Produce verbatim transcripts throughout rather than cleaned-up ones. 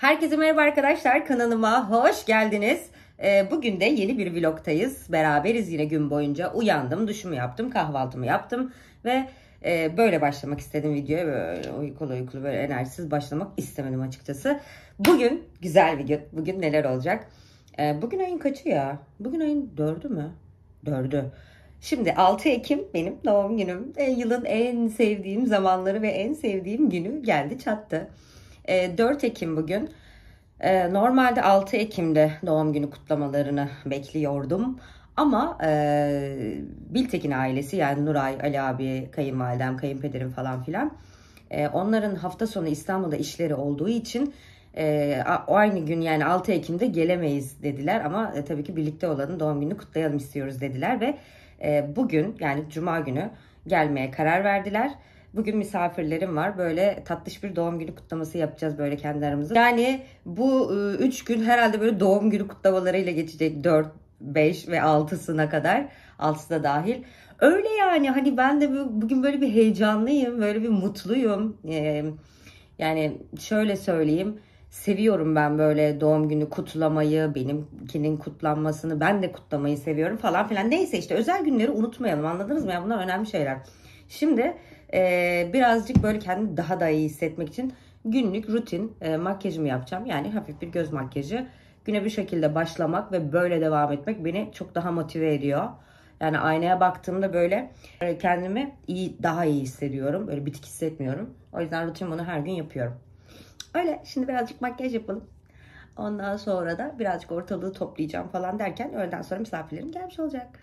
Herkese merhaba arkadaşlar, kanalıma hoş geldiniz. Bugün de yeni bir vlogtayız. Beraberiz yine gün boyunca. Uyandım, duşumu yaptım, kahvaltımı yaptım ve böyle başlamak istedim videoya. Böyle uykulu uykulu, böyle enerjisiz başlamak istemedim açıkçası. Bugün güzel bir gün. Bugün neler olacak? Bugün ayın kaçı ya? Bugün ayın dördü mü? Dördü. Şimdi altı Ekim benim doğum günüm. Yılın en sevdiğim zamanları ve en sevdiğim günü geldi çattı. dört Ekim bugün. Normalde altı Ekim'de doğum günü kutlamalarını bekliyordum. Ama e, Biltekin ailesi, yani Nuray, Ali abi, kayınvalidem, kayınpederim falan filan. E, onların hafta sonu İstanbul'da işleri olduğu için e, o aynı gün, yani altı Ekim'de gelemeyiz dediler. Ama e, tabii ki birlikte olanın doğum gününü kutlayalım istiyoruz dediler. Ve e, bugün, yani Cuma günü gelmeye karar verdiler. Bugün misafirlerim var. Böyle tatlış bir doğum günü kutlaması yapacağız böyle kendi aramızda. Yani bu üç gün herhalde böyle doğum günü kutlamalarıyla geçecek. dört, beş ve altısına kadar. altısı da dahil. Öyle yani, hani ben de bugün böyle bir heyecanlıyım. Böyle bir mutluyum. Ee, yani şöyle söyleyeyim. Seviyorum ben böyle doğum günü kutlamayı, benimkinin kutlanmasını. Ben de kutlamayı seviyorum falan filan. Neyse işte, özel günleri unutmayalım, anladınız mı? Yani bunlar önemli şeyler. Şimdi e, birazcık böyle kendimi daha da iyi hissetmek için günlük rutin e, makyajımı yapacağım. Yani hafif bir göz makyajı. Güne bir şekilde başlamak ve böyle devam etmek beni çok daha motive ediyor. Yani aynaya baktığımda böyle e, kendimi iyi, daha iyi hissediyorum. Böyle bitik hissetmiyorum. O yüzden rutin bunu her gün yapıyorum. Öyle, şimdi birazcık makyaj yapalım. Ondan sonra da birazcık ortalığı toplayacağım falan derken öğleden sonra misafirlerim gelmiş olacak.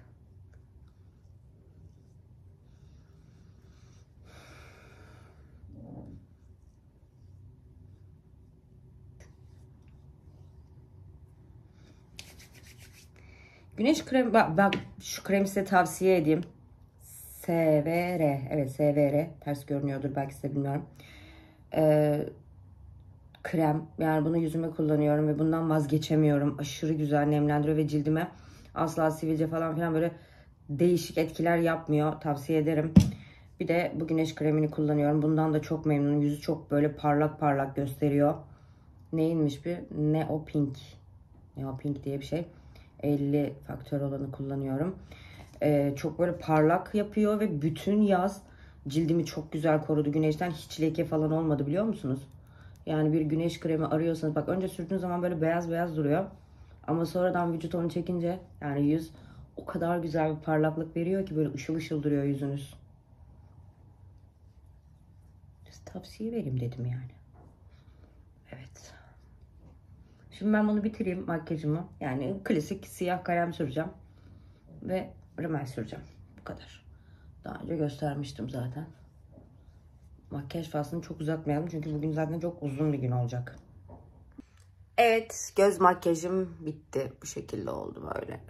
Güneş kremi, bak, bak şu kremi size tavsiye edeyim. S V R, evet S V R, ters görünüyordur belki, size bilmiyorum. Ee, krem, yani bunu yüzüme kullanıyorum ve bundan vazgeçemiyorum. Aşırı güzel nemlendiriyor ve cildime asla sivilce falan filan böyle değişik etkiler yapmıyor. Tavsiye ederim. Bir de bu güneş kremini kullanıyorum. Bundan da çok memnunum. Yüzü çok böyle parlak parlak gösteriyor. Neyinmiş bir? Neo Pink. Neo Pink diye bir şey. elli faktör olanı kullanıyorum. Ee, çok böyle parlak yapıyor ve bütün yaz cildimi çok güzel korudu. Güneşten hiç leke falan olmadı, biliyor musunuz? Yani bir güneş kremi arıyorsanız, bak önce sürdüğün zaman böyle beyaz beyaz duruyor. Ama sonradan vücut onu çekince, yani yüz o kadar güzel bir parlaklık veriyor ki böyle ışıl ışıl duruyor yüzünüz. Tavsiye vereyim dedim yani. Evet. Şimdi ben bunu bitireyim, makyajımı. Yani klasik siyah kalem süreceğim. Ve rimel süreceğim. Bu kadar. Daha önce göstermiştim zaten. Makyaj faslını çok uzatmayalım. Çünkü bugün zaten çok uzun bir gün olacak. Evet. Göz makyajım bitti. Bu şekilde oldu böyle.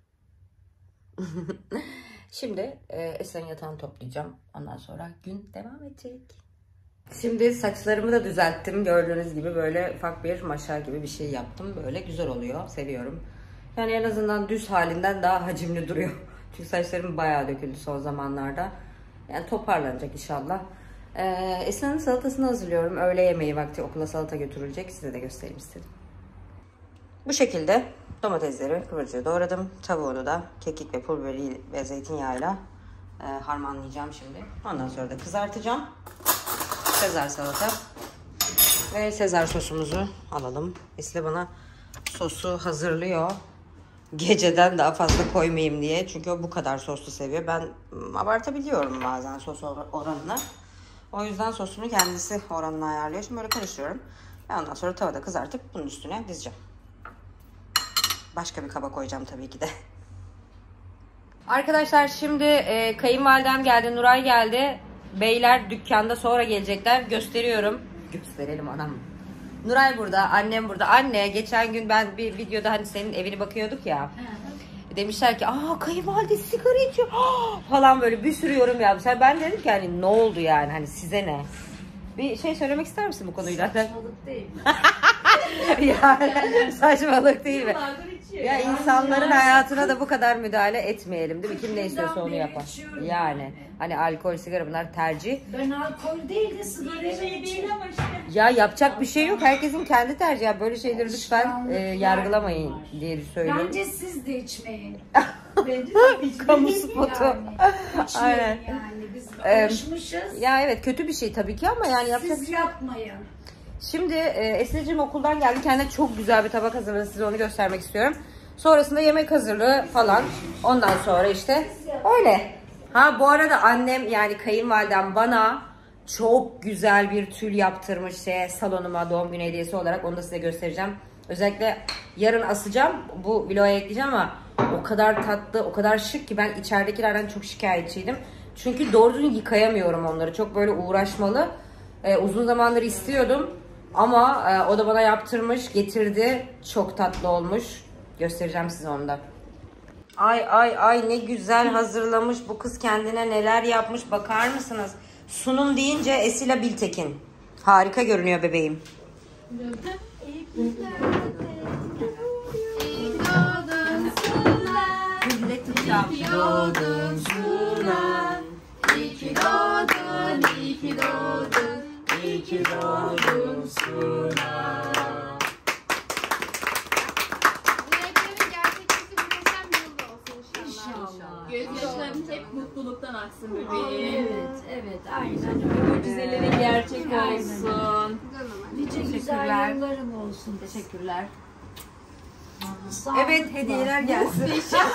Şimdi e, Esen yatağını toplayacağım. Ondan sonra gün devam edecek. Şimdi saçlarımı da düzelttim. Gördüğünüz gibi böyle ufak bir maşa gibi bir şey yaptım. Böyle güzel oluyor. Seviyorum. Yani en azından düz halinden daha hacimli duruyor. Çünkü saçlarım bayağı döküldü son zamanlarda. Yani toparlanacak inşallah. Ee, Esen'in salatasını hazırlıyorum. Öğle yemeği vakti okula salata götürülecek. Size de göstereyim istedim. Bu şekilde domatesleri kıvırcığı doğradım. Tavuğunu da kekik ve pul biberi ve zeytinyağıyla e, harmanlayacağım şimdi. Ondan sonra da kızartacağım. Sezar salata. Ve Sezar sosumuzu alalım. Esile bana sosu hazırlıyor. Geceden daha fazla koymayayım diye. Çünkü o bu kadar soslu seviyor. Ben abartabiliyorum bazen sos oranını. O yüzden sosunu kendisi oranını ayarlıyor. Şimdi böyle karıştırıyorum. Ve ondan sonra tavada kızartıp bunun üstüne dizeceğim. Başka bir kaba koyacağım tabii ki de. Arkadaşlar şimdi e, kayınvalidem geldi, Nuray geldi. Beyler dükkanda sonra gelecekler. Gösteriyorum. Gösterelim anam. Nuray burada, annem burada. Anne, geçen gün ben bir videoda hani senin evini bakıyorduk ya. Hı. Demişler ki, aa kayınvalide sigara içiyor falan, böyle bir sürü yorum yapmışlar. Ben dedim ki hani ne oldu yani, hani size ne? Bir şey söylemek ister misin bu konuyla? Saçmalık değil. Yani saçmalık değil mi? Ya insanların hayatına da bu kadar müdahale etmeyelim değil mi? Kim ne istiyorsa onu yapar. Yani hani alkol, sigara bunlar tercih. Ben alkol değil de sigara değil ama işte. Ya yapacak bir şey yok. Herkesin kendi tercihi. Ya böyle şeyleri lütfen e, yargılamayın diye söylüyorum. Bence siz de içmeyin. Kamu spotu. Yani, Aynen. yani biz Ee, alışmışız. Ya evet kötü bir şey tabii ki ama yani yapacak Siz bir şey yok. yapmayın. Şimdi e, Esin'cim okuldan geldi. Kendine çok güzel bir tabak hazırladı. Size onu göstermek istiyorum. Sonrasında yemek hazırlığı falan. Ondan sonra işte öyle. Ha bu arada annem yani kayınvalidem bana çok güzel bir tül yaptırmış şey, salonuma doğum günü hediyesi olarak. Onu da size göstereceğim. Özellikle yarın asacağım. Bu vloga ekleyeceğim ama o kadar tatlı, o kadar şık ki ben içeridekilerden çok şikayetçiydim. Çünkü doğru düzgün yıkayamıyorum onları. Çok böyle uğraşmalı. Ee, uzun zamandır istiyordum. Ama e, o da bana yaptırmış, getirdi. Çok tatlı olmuş. Göstereceğim size onu da. Ay ay ay ne güzel hazırlamış. Bu kız kendine neler yapmış bakar mısınız? Sunum deyince Esila Biltekin. Harika görünüyor bebeğim. Dile tutacağım. İyi ki doğdun Suna. İyi ki doğdun, iyi ki doğdun. İyi ki doğdun Suna. Dileklerin gerçekleşti muhteşem bir yıl olsun inşallah. İnşallah. Gözyaşların hep mutluluktan aksın bebeğim. Evet, evet, aynen öyle. Mucizelerin gerçek olsun. Canım. Nice güzel Teşekkürler. yılların olsun. Teşekkürler. Sağlıkla. Evet hediyeler gelsin.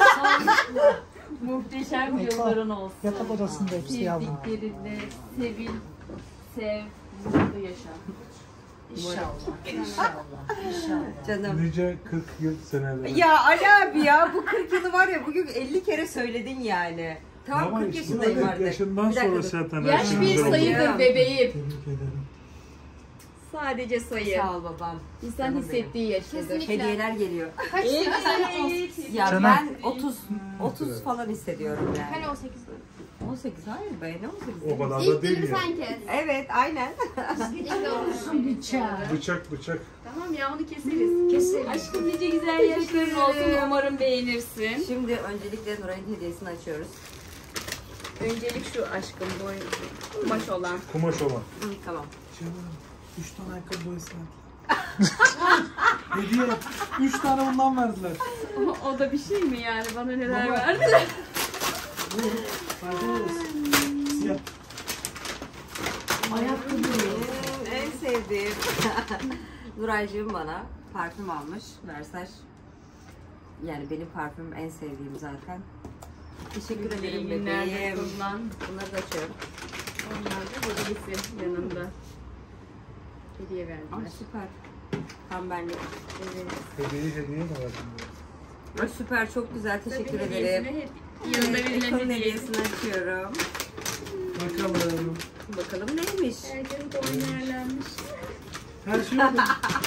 Muhteşem yılların olsun. Yatak odasında hepsi yavrum. Sevdiklerinle sevil, sev, mutlu yaşa. İnşallah, inşallah, inşallah. Canım. Nice kırk yıl seneler. Ya Ali abi ya bu kırk yılı var ya bugün elli kere söyledin yani. Tamam Ama kırk işte yaşındayım kırk artık. yaşından Bir dakika sonra dur. zaten her Yaş şey bir güzel oluyor. sayıdır bebeğim. Tebrik ederim. Sadece sayı. Sağ ol babam. İnsan Canım hissettiği yaşadır. Kesinlikle. Hediyeler geliyor. Kaç Evet. Ya Canım. ben otuz otuz falan hissediyorum yani. Hani on sekizde. on sekiz hayır be ne on sekiz? O kadar da İlk değil dilimi ya. sen kes. Evet aynen. İlk de olsun. Bıçak. Bıçak bıçak. Tamam ya onu keseriz. Kesin. Aşkım nice güzel yaşların olsun. Umarım beğenirsin. Şimdi öncelikle Nuray'ın hediyesini açıyoruz. Öncelik şu aşkım bu kumaş olan. Kumaş olan. Hı, tamam. Canım, üç tane ayakkabı boyası verdiler. Hediye. Üç tane bundan verdiler. O, o da bir şey mi yani? Bana neler verdiler? Farkında mısın? Siyah. Ayakkabı. Benim en sevdiğim Nuraycığım bana parfüm almış. Versace. Yani benim parfümüm en sevdiğim zaten. Teşekkür ederim bebeğim. Kullan. Bunları da açıyorum. Onlar da hediyesi yanında. Hediye verdiler. Ay süper. Tam benlik. Evet. Hediyeyi hediye mi verdin? Ay süper çok güzel teşekkür Tabii ederim. hediyesini hep yanında Evet, verilen Eko'nun hediyesi. hediyesini açıyorum. Bakalım. Bakalım neymiş? Herkesin konu yerlenmiş. Her şey oldu.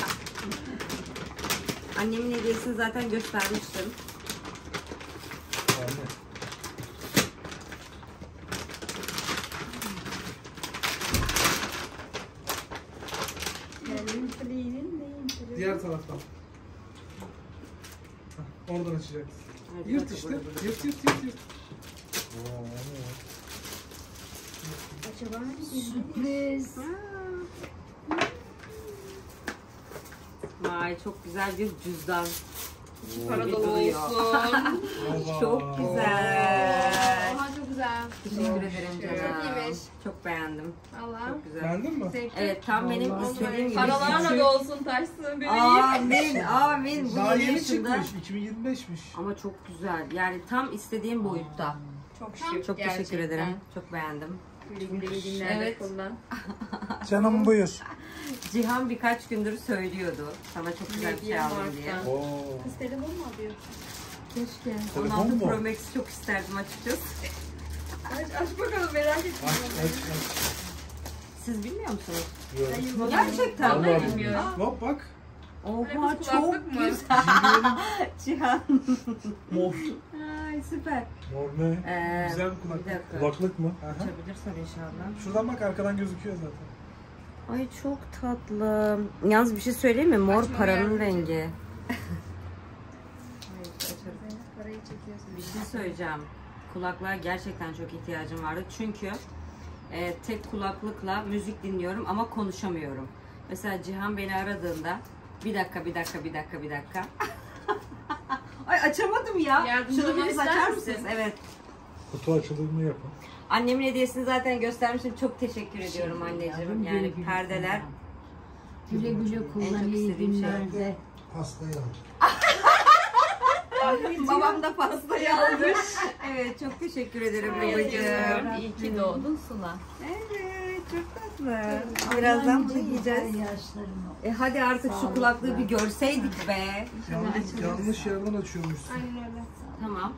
Annemin hediyesini zaten göstermiştim. Anne. Diğer taraftan. Hah, oradan açacaksın. Yırt işte. Yırt yırt yırt yırt. Oo, anne. Sürpriz. Vay çok güzel bir cüzdan. Para Bir dolu duruyor. olsun. Oba. Çok güzel. Oha çok güzel. Teşekkür ederim canım. iyiymiş. Çok beğendim. Allah. Çok güzel. Beğendin mi? Evet tam benim Vallahi. istediğim gibi. Paralarla da olsun taşsın bebeğim. Amin amin. Bu Daha yeni yeni yaşında. çıkmış. iki bin yirmi beşmiş. Ama çok güzel. Yani tam istediğim boyutta. Çok Tam şık Çok gerçekten. teşekkür ederim. Çok beğendim. Güle güle iyi günlerde Evet. kullan. Canım buyur. Cihan birkaç gündür söylüyordu. Sana çok güzel bir şey aldım diye. Oo. Kız telefon mu alıyor? Keşke. Telefon on altı mu? Pro Max'i çok isterdim açıkçası. Aç, aç bakalım merak ettim. Aç aç aç. Siz bilmiyor musunuz? Yok. Gerçekten. Vallahi Vallahi bilmiyorum. Hop bak. Oha Kulaklık çok mı? güzel. Cihan. Mor. Ay süper. Mor ne? Ee, Güzel bir bir kulaklık. dakika. Kulaklık mı? Aha. Açabilirsen inşallah. Şuradan bak arkadan gözüküyor zaten. Ay çok tatlı. Yalnız bir şey söyleyeyim mi? Mor Açma paranın ya. rengi. çekiyorsun. Bir şey söyleyeceğim. Kulaklığa gerçekten çok ihtiyacım vardı. Çünkü e, tek kulaklıkla müzik dinliyorum ama konuşamıyorum. Mesela Cihan beni aradığında bir dakika, bir dakika, bir dakika, bir dakika. Ay açamadım ya. Yardımcı Şunu olmak biriniz ister açar misin? mısınız? Evet. Kutu açılımı yapın. Annemin hediyesini zaten göstermiştim. Çok teşekkür ediyorum anneciğim. Yavrum, Yani güle güle perdeler. Güle güle kullan iyi istediğim şey. günlerde. Pastayı al. Babam da pastayı aldı. Evet, çok teşekkür ederim babacığım. İyi ki doğdun Sula. Evet, çok tatlı. Birazdan bunu yiyeceğiz. Yaşlarım o. E hadi artık şu kulaklığı bir görseydik be. Yanlış, yanlış yerden açıyormuşsun. Aynen öyle. Tamam.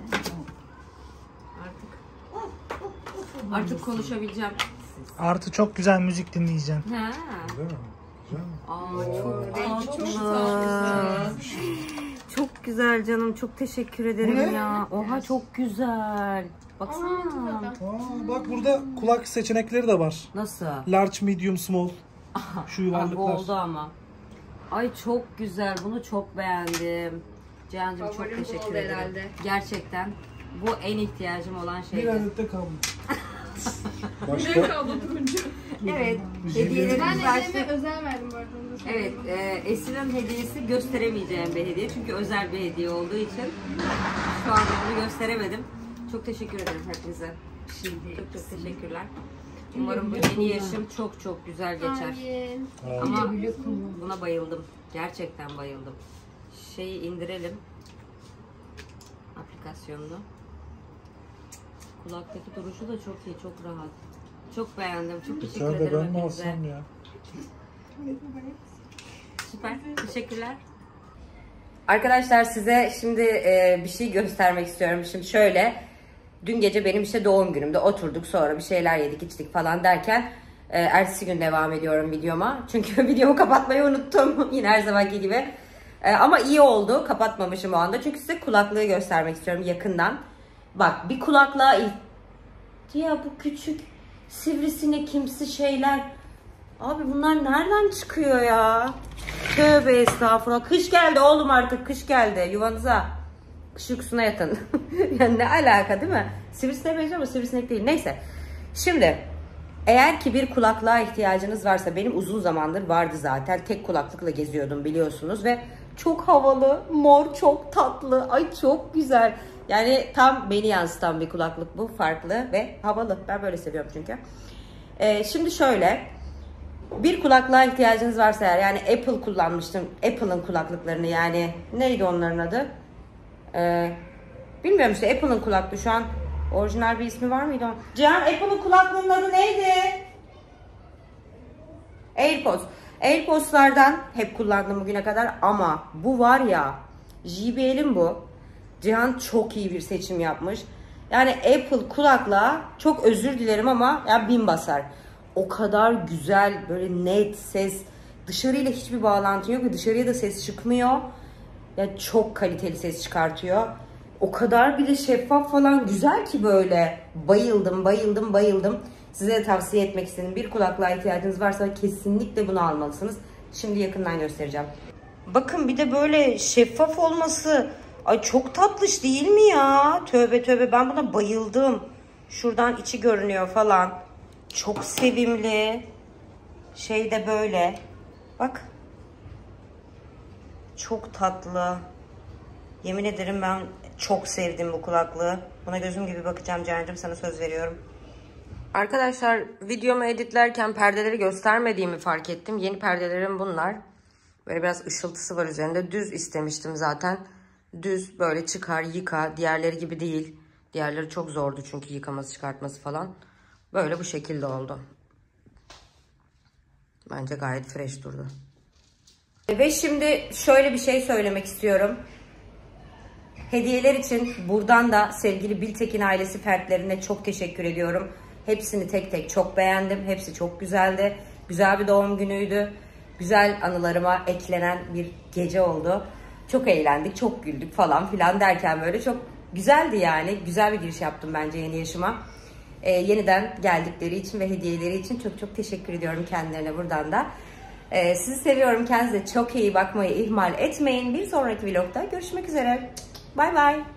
Artık artık konuşabileceğim. Artı çok güzel müzik dinleyeceğim. Ha. Değil mi? Güzel mi? Aa, çok rengi çok güzel. Çok güzel canım. Çok teşekkür ederim ya. Oha çok güzel. Baksana. Aa, bak burada kulak seçenekleri de var. Nasıl? Large, medium, small. Şu Aa, bu yuvarlıklar. oldu ama. Ay çok güzel. Bunu çok beğendim. Cihan'cığım çok Favorim bu teşekkür oldu ederim. herhalde. Gerçekten bu en ihtiyacım olan Bir şeydi. adet de kaldı. Başka? Evet. Ben Hediyelerimiz var. Ecem'e özel verdim bu arada. onu da Evet, söyleyeyim. e, Esin'in hediyesi gösteremeyeceğim bir hediye. Çünkü özel bir hediye olduğu için şu anda bunu gösteremedim. Çok teşekkür ederim hepinize. Çok çok teşekkürler. Umarım bu yeni yaşım çok çok güzel geçer. Amin. Ama Güle kullan. buna bayıldım. Gerçekten bayıldım. Şeyi indirelim. Aplikasyonunu. Kulaktaki duruşu da çok iyi, çok rahat. Çok beğendim. Çok teşekkür Sen de ederim ben mi hepinize. alsam ya? Süper. Teşekkürler. Arkadaşlar size şimdi e, bir şey göstermek istiyorum. Şimdi şöyle. Dün gece benim işte doğum günümde oturduk, sonra bir şeyler yedik içtik falan derken e, ertesi gün devam ediyorum videoma. Çünkü videomu kapatmayı unuttum. Yine her zamanki gibi. E, ama iyi oldu. Kapatmamışım o anda. Çünkü size kulaklığı göstermek istiyorum yakından. Bak bir kulaklığa ya bu küçük sivrisinekimsi şeyler. Abi bunlar nereden çıkıyor ya? Tövbe estağfurullah. Kış geldi oğlum artık. Kış geldi. Yuvanıza. Kış uykusuna yatın. Yani ne alaka değil mi? Sivrisineğe benziyor ama sivrisinek değil. Neyse. Şimdi eğer ki bir kulaklığa ihtiyacınız varsa, benim uzun zamandır vardı zaten. Tek kulaklıkla geziyordum biliyorsunuz ve çok havalı, mor, çok tatlı. Ay çok güzel. Yani tam beni yansıtan bir kulaklık bu. Farklı ve havalı. Ben böyle seviyorum çünkü. Ee, şimdi şöyle. Bir kulaklığa ihtiyacınız varsa eğer, yani Apple kullanmıştım. Apple'ın kulaklıklarını, yani neydi onların adı? Ee, bilmiyorum işte, Apple'ın kulaklığı şu an orijinal bir ismi var mıydı? Cihan, Apple'ın kulaklığının adı neydi? AirPods. AirPods'lardan hep kullandım bugüne kadar ama bu var ya, J B L'in bu. Cihan çok iyi bir seçim yapmış. Yani Apple kulaklığa çok özür dilerim ama ya bin basar. O kadar güzel, böyle net ses, dışarıyla hiçbir bağlantı yok ve dışarıya da ses çıkmıyor. Ya çok kaliteli ses çıkartıyor. O kadar bile şeffaf falan güzel ki böyle. Bayıldım, bayıldım, bayıldım. Size de tavsiye etmek istedim. Bir kulaklığa ihtiyacınız varsa kesinlikle bunu almalısınız. Şimdi yakından göstereceğim. Bakın bir de böyle şeffaf olması. Ay çok tatlış değil mi ya? Tövbe tövbe, ben buna bayıldım. Şuradan içi görünüyor falan. Çok sevimli. Şey de böyle. Bak. Çok tatlı. Yemin ederim ben çok sevdim bu kulaklığı. Buna gözüm gibi bakacağım Cihan'cığım, sana söz veriyorum. Arkadaşlar videomu editlerken perdeleri göstermediğimi fark ettim. Yeni perdelerim bunlar. Böyle biraz ışıltısı var üzerinde. Düz istemiştim zaten. Düz böyle çıkar yıka. Diğerleri gibi değil. Diğerleri çok zordu çünkü yıkaması çıkartması falan. Böyle bu şekilde oldu. Bence gayet fresh durdu. Ve şimdi şöyle bir şey söylemek istiyorum. Hediyeler için buradan da sevgili Biltekin ailesi fertlerine çok teşekkür ediyorum. Hepsini tek tek çok beğendim. Hepsi çok güzeldi. Güzel bir doğum günüydü. Güzel anılarıma eklenen bir gece oldu. Çok eğlendik, çok güldük falan filan derken böyle çok güzeldi yani. Güzel bir giriş yaptım bence yeni yaşıma. Ee, yeniden geldikleri için ve hediyeleri için çok çok teşekkür ediyorum kendilerine buradan da. Ee, sizi seviyorum. Kendinize çok iyi bakmayı ihmal etmeyin. Bir sonraki vlogda görüşmek üzere. Bay bay.